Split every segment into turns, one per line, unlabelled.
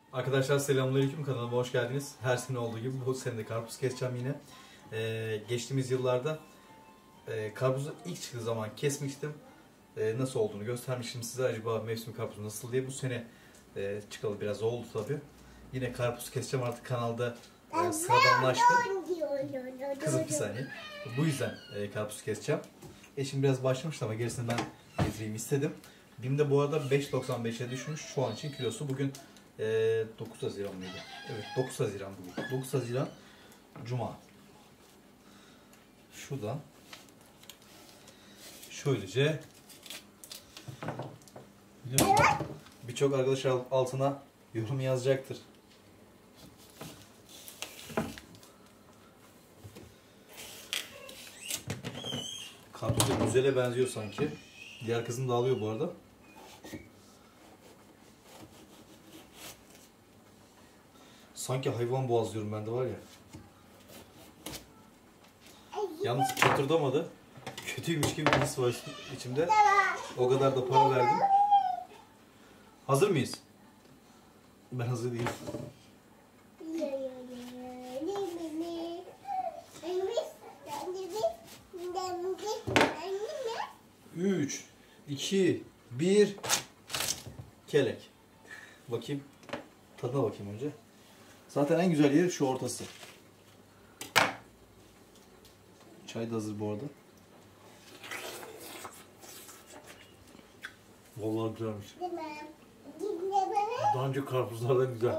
Arkadaşlar selamünaleyküm, kanalıma hoş geldiniz. Her sene olduğu gibi bu sene de karpuz keseceğim yine. Geçtiğimiz yıllarda karpuzu ilk çıktığı zaman kesmiştim. Nasıl olduğunu göstermiştim size. Acaba mevsim karpuzu nasıl diye. Bu sene çıkalı biraz oldu tabi. Yine karpuz keseceğim artık, kanalda sıradanlaştı. Kızım bir saniye. Bu yüzden karpuz keseceğim. Eşim biraz başlamıştı ama gerisini ben getireyim istedim. BİM'de bu arada 5.95'e düşmüş şu an için kilosu. Bugün 9 Haziran mıydı? Evet, 9 Haziran bugün. 9 Haziran Cuma. Şuradan şöylece birçok arkadaş altına yorum yazacaktır. Karpuz da güzele benziyor sanki. Diğer kızım da alıyor bu arada. Sanki hayvan boğazlıyorum ben de var ya. Yalnız çatırdamadı. Kötüymüş gibi bir his var içimde. O kadar da para verdim. Hazır mıyız? Ben hazır değilim. 3, 2, 1. Kelek. Bakayım. Tadına bakayım önce. Zaten en güzel yeri şu ortası. Çay da hazır bu arada. Vallahi güzelmiş. Daha önce karpuzlardan güzel.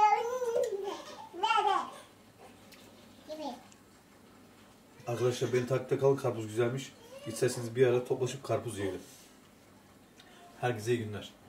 Arkadaşlar beni takipte kalın, karpuz güzelmiş. İsterseniz bir ara toplaşıp karpuz yiyelim. Herkese iyi günler.